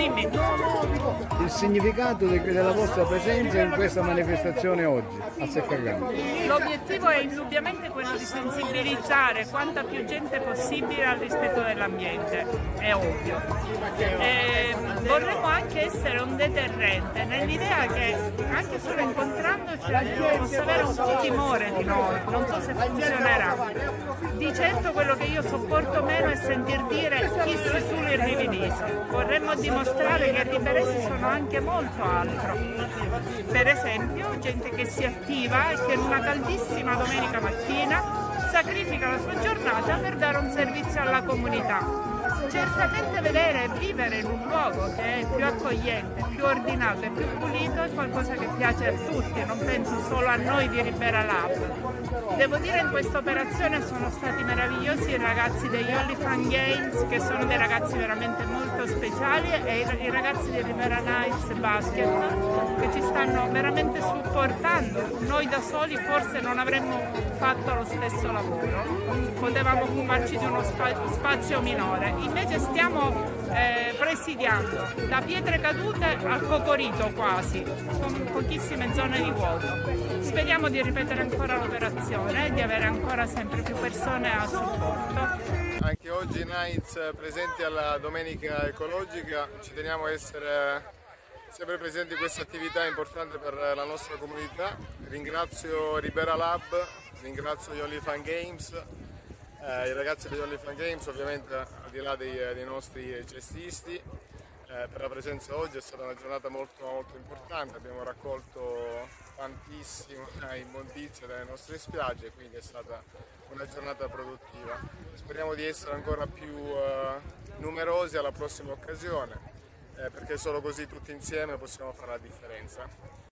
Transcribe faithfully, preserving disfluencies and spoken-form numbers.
Dimmi. Il significato de- della vostra presenza in questa manifestazione oggi a Seccagrano. L'obiettivo è indubbiamente quello di sensibilizzare quanta più gente possibile al rispetto dell'ambiente, è ovvio. E vorremmo anche essere un deterrente nell'idea che anche solo incontrandoci la gente possa avere un po' di timore di noi, non so se funzionerà. Di certo quello che io sopporto meno è sentir dire chi si solo il rivedese. Vorremmo dimostrare che i riveresi sono anche molto altro. Per esempio gente che si attiva e che in una caldissima domenica mattina sacrifica la sua giornata per dare un servizio alla comunità. Certamente vedere e vivere in un luogo che è più accogliente, più ordinato e più pulito è qualcosa che piace a tutti, non penso solo a noi di Ribera Lab. Devo dire in questa operazione sono stati meravigliosi i ragazzi degli Olifant Games, che sono dei ragazzi veramente molto speciali, e i, i ragazzi di Ribera Knights Basket, che ci stanno veramente supportando. Noi da soli forse non avremmo fatto lo stesso lavoro, potevamo occuparci di uno spa- spazio minore. Invece stiamo eh, presidiando da Pietre Cadute al Cocorito quasi, con pochissime zone di vuoto. Speriamo di ripetere ancora l'operazione e di avere ancora sempre più persone a supporto. Anche oggi Knights presenti alla Domenica Ecologica, ci teniamo a essere sempre presenti in questa attività importante per la nostra comunità. Ringrazio Ribera Lab, ringrazio gli Olifant Games. Eh, I ragazzi degli Olifant Games, ovviamente al di là dei, dei nostri cestisti, eh, per la presenza oggi. È stata una giornata molto, molto importante, abbiamo raccolto tantissima immondizia dalle nostre spiagge, quindi è stata una giornata produttiva. Speriamo di essere ancora più eh, numerosi alla prossima occasione, eh, perché solo così tutti insieme possiamo fare la differenza.